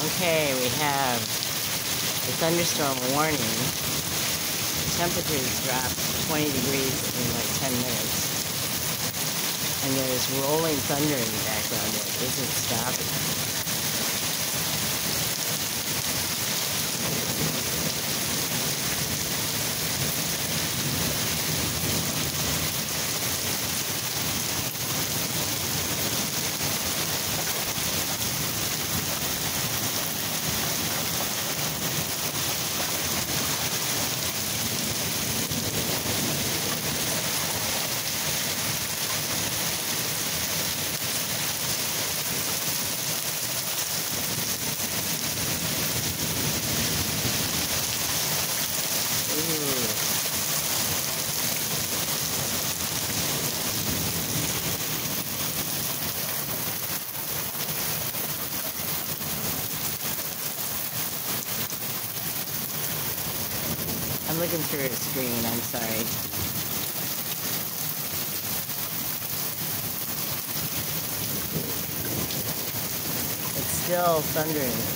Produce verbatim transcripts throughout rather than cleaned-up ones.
Okay, we have the thunderstorm warning. Temperatures dropped twenty degrees in like ten minutes. And there's rolling thunder in the background that isn't stopping. I'm looking through a screen, I'm sorry. It's still thundering.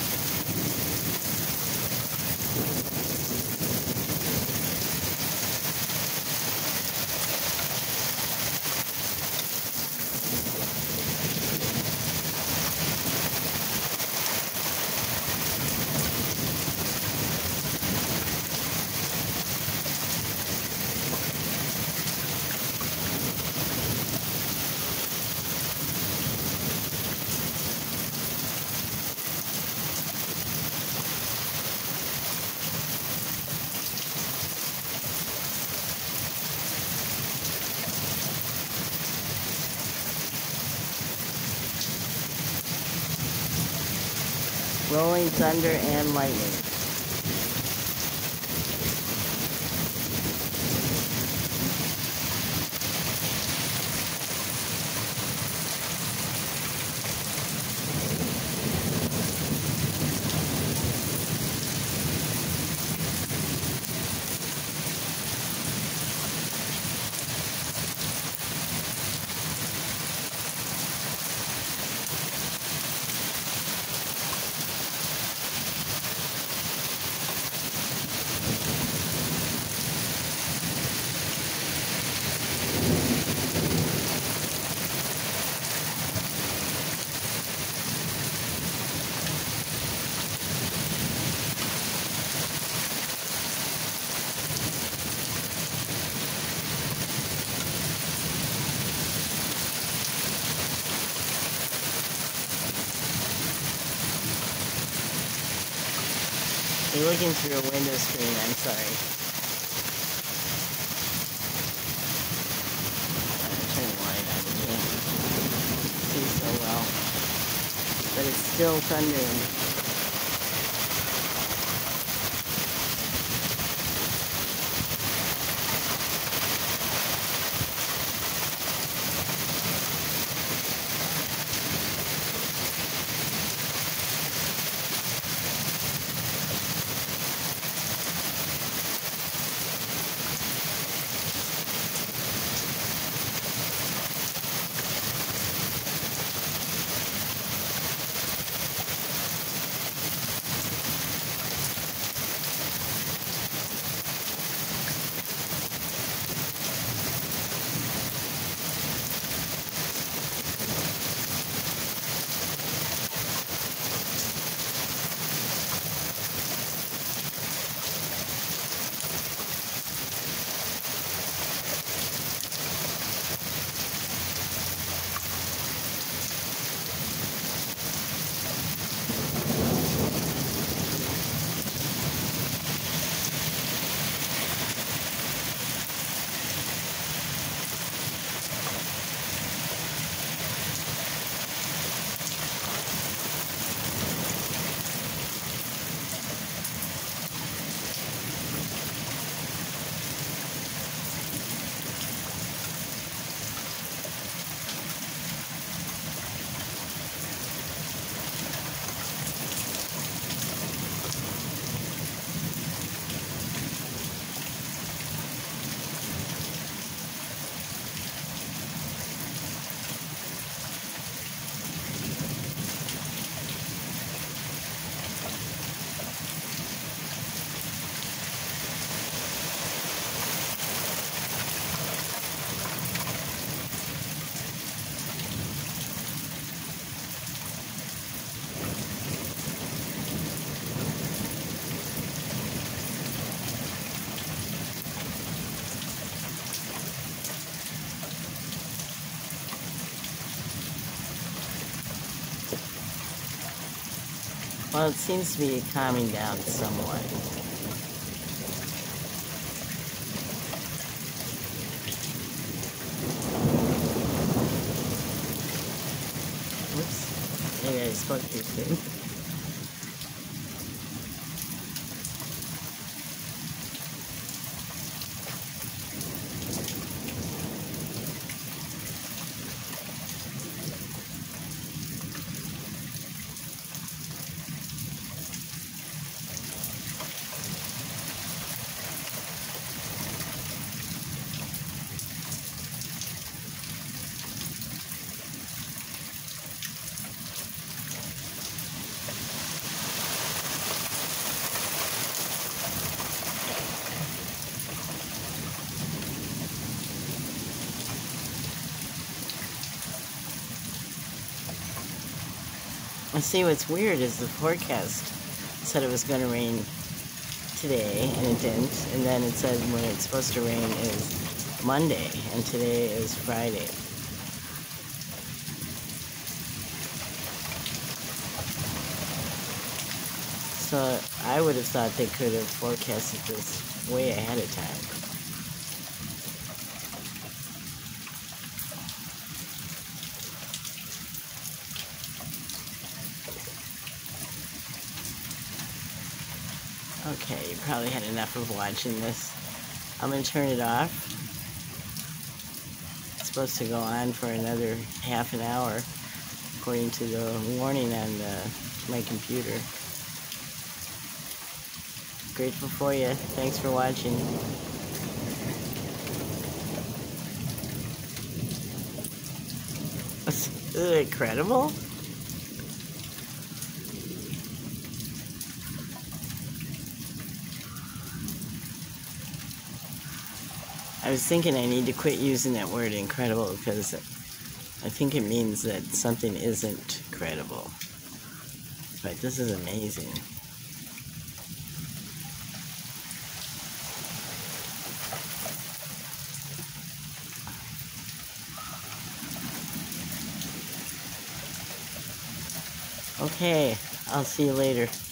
Rolling thunder and lightning. You're looking through a window screen, I'm sorry. I'm gonna turn the light on, you can't see so well. But it's still thundering. Well, it seems to be calming down somewhat. Whoops. Maybe I spoke too soon. And see, what's weird is the forecast said it was going to rain today, and it didn't. And then it said when it's supposed to rain is Monday, and today is Friday. So I would have thought they could have forecasted this way ahead of time. Okay, you probably had enough of watching this. I'm going to turn it off. It's supposed to go on for another half an hour, according to the warning on uh, my computer. Grateful for you. Thanks for watching. Isn't it incredible? I was thinking I need to quit using that word incredible because I think it means that something isn't credible. But this is amazing. Okay, I'll see you later.